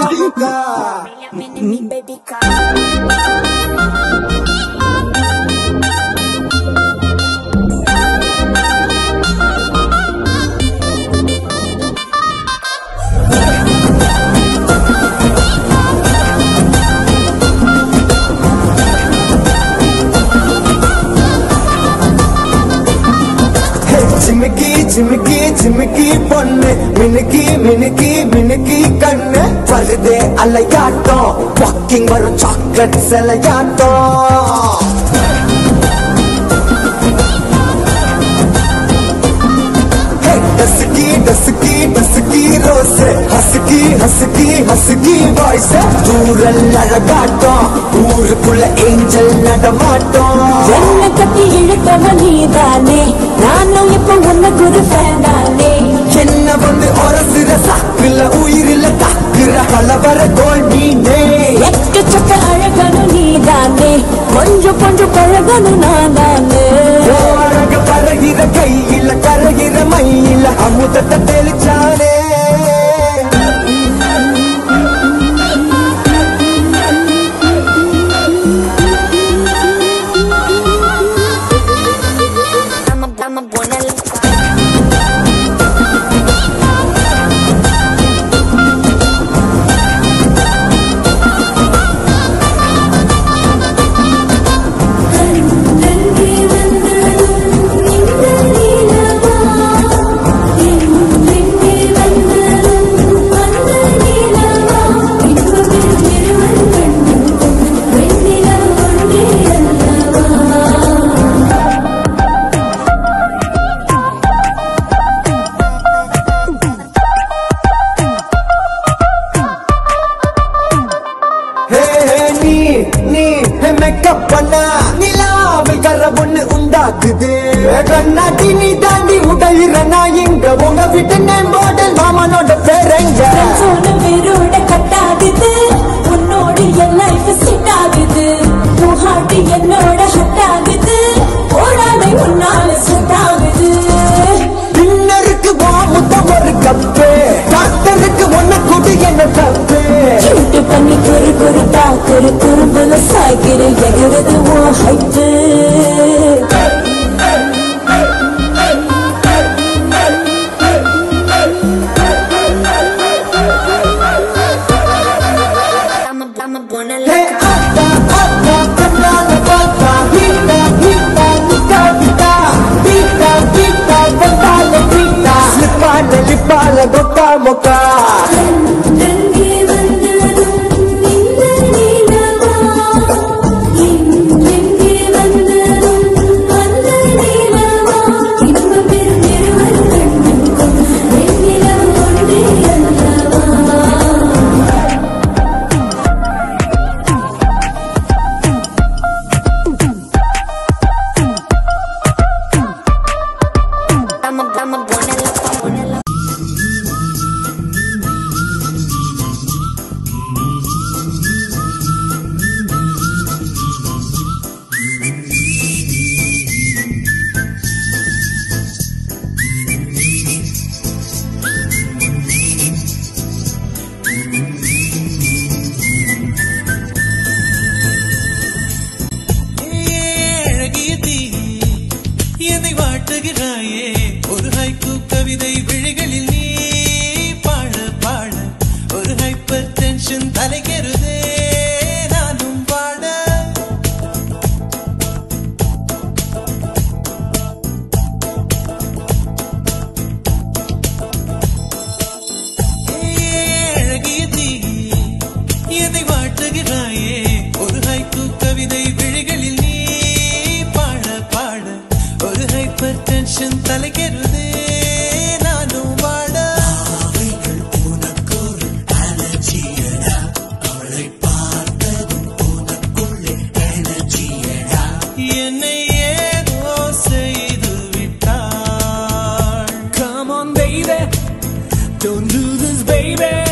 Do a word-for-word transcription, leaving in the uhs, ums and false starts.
muka. Mini baby car. Chimiki, chimiki, chimiki ponne, miniki, miniki, miniki kanne. Varde alayato, walking varu chocolate salayato. Hey, dasiki, dasiki, dasiki rose, hasiki, hasiki, hasiki voice. Dooral alagato, oorukkulla angel nadamato. Enna katti ilutava needane, naanu ippo unna guru fanane. Enna vandu orasira sakkilla uyirilla takkira kalavara gold neene. Ekka chakka alaganu needane, konju konju palaganu naanane. Oraga paragira kaiyilla karagira maiyilla amudata telichane. கண்ணாடி நீ தாண்டி உடையிறனா இங்க உங்க வீட்டு name போர்டில் மாமனோட பேரங்க வேரோட கட்டாகுது உன்னோட என் life set ஆகுது உன் ஹார்ட் என்னோட ஹட் ஆகுது ஓடாமை உன்னால செட் ஆகுது டின்னருக்கு வா முத்தம் ஒரு கப்பு டாக்டருக்கு ஒன்ன கூட்டி என்ன தப்பு கியூட் பண்ணி குறு குறு டாக்குரு குறும்புல சாய்கிற எகிறது உன் height Lipala gota moka Don't do this, baby.